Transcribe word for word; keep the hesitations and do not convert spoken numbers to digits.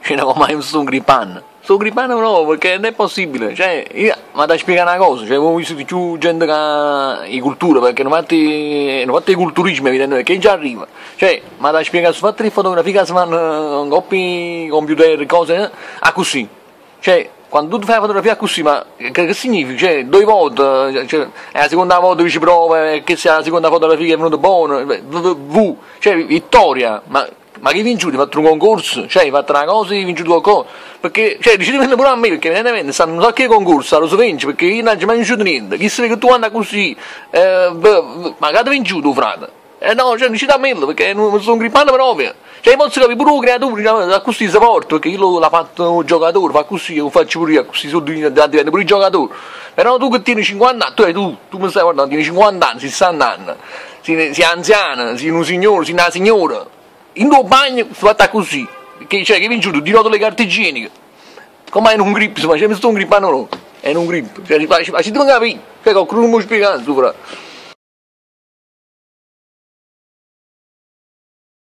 cioè no, ma io sto grippando, sto grippando no, perché non è possibile, cioè, io, ma da spiegare una cosa, cioè, ho visto di più gente che ha in cultura, perché non fate, non fate il culturismo, evidentemente, che già arriva, cioè, ma da spiegare su fatti di fotografia che si fanno con coppi, computer, cose, eh, a così, cioè, quando tu fai la fotografia così, ma che, che significa? Cioè, due volte, cioè, è la seconda volta che ci prova, che sia la seconda fotografia che è venuta buona, V, cioè, vittoria, ma, ma chi vince? Hai fatto un concorso? Cioè, hai fatto una cosa e hai vinto qualcosa? Perché, cioè, dici di vendere pure a me, perché evidentemente stanno un sacco di concorsi, lo si vince, perché io non ho mai vinto niente, chi sa che tu anda così, eh, ma che ti vinci tu, frate? Eh no, cioè, dici da me, perché non sono grippando proprio. Cioè, posso capire pure un creatore, da così si porta, perché io l'ho fatto un giocatore, fa così, io faccio pure io, così sono diventato pure il giocatore. Però tu che tieni cinquanta anni, tu, tu, tu mi stai guardando, tieni cinquanta anni, sessanta anni, sei, sei anziana, sei un signore, sei una signora, in tuo bagno si fatta così, che, cioè, che vinci tu, ti noto le carte igieniche, come è un grip, ma c'è mi sto un grippano no, è un grip, cioè, ci devo capire, cioè, qualcuno non mi spiega, tu, fra.